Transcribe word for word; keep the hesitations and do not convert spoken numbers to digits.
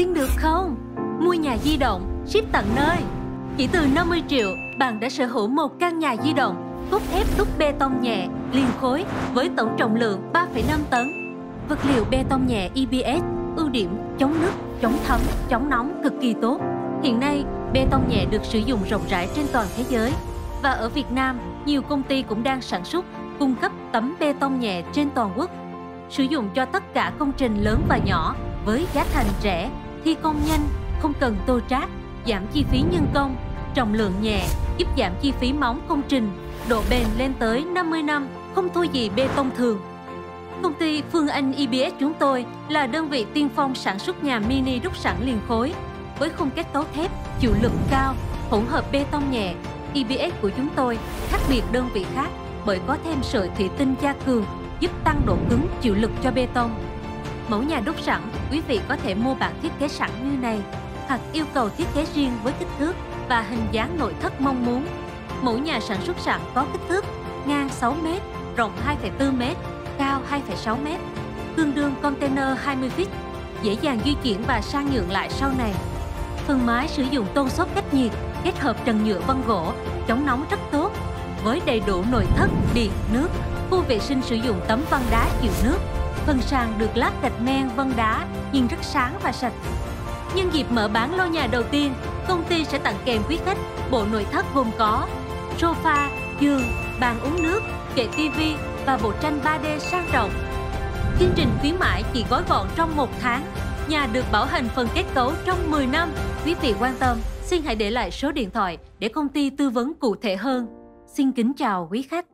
tin được không? Mua nhà di động, ship tận nơi. Chỉ từ năm mươi triệu, bạn đã sở hữu một căn nhà di động, cốt thép đúc bê tông nhẹ, liền khối với tổng trọng lượng ba phẩy năm tấn. Vật liệu bê tông nhẹ e bê ét, ưu điểm chống nước, chống thấm, chống nóng cực kỳ tốt. Hiện nay, bê tông nhẹ được sử dụng rộng rãi trên toàn thế giới. Và ở Việt Nam, nhiều công ty cũng đang sản xuất, cung cấp tấm bê tông nhẹ trên toàn quốc. Sử dụng cho tất cả công trình lớn và nhỏ với giá thành rẻ, thi công nhanh, không cần tô trát, giảm chi phí nhân công, trọng lượng nhẹ, giúp giảm chi phí móng công trình, độ bền lên tới năm mươi năm, không thua gì bê tông thường. Công ty Phương Anh e bê ét chúng tôi là đơn vị tiên phong sản xuất nhà mini đúc sẵn liền khối. Với khung kết cấu thép, chịu lực cao, hỗn hợp bê tông nhẹ, e bê ét của chúng tôi khác biệt đơn vị khác bởi có thêm sợi thủy tinh gia cường giúp tăng độ cứng chịu lực cho bê tông. Mẫu nhà đúc sẵn, quý vị có thể mua bản thiết kế sẵn như này hoặc yêu cầu thiết kế riêng với kích thước và hình dáng nội thất mong muốn. Mẫu nhà sản xuất sẵn có kích thước ngang sáu mét, rộng hai phẩy bốn mét, cao hai phẩy sáu mét, tương đương container hai mươi feet, dễ dàng di chuyển và sang nhượng lại sau này. Phần mái sử dụng tôn xốp cách nhiệt, kết hợp trần nhựa vân gỗ, chống nóng rất tốt, với đầy đủ nội thất, điện, nước. Khu vệ sinh sử dụng tấm vân đá chịu nước. Phần sàn được lát gạch men vân đá, nhìn rất sáng và sạch. Nhân dịp mở bán lô nhà đầu tiên, công ty sẽ tặng kèm quý khách bộ nội thất gồm có sofa, giường, bàn uống nước, kệ tivi và bộ tranh ba D sang trọng. Chương trình khuyến mãi chỉ gói gọn trong một tháng. Nhà được bảo hành phần kết cấu trong mười năm. Quý vị quan tâm, xin hãy để lại số điện thoại để công ty tư vấn cụ thể hơn. Xin kính chào quý khách.